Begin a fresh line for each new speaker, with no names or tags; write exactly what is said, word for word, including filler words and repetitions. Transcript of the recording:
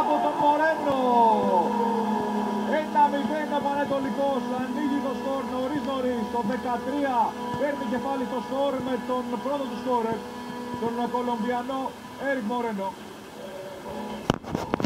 από τον Μορένο. ένα μηδέν ο Πανετολικός, ανοίγει το σκορ νωρίς νωρίς. Το δεκατρία παίρνει κεφάλι το σκορ με τον πρώτο του σκόρερ, τον Κολομβιανό Έρικ Μορένο.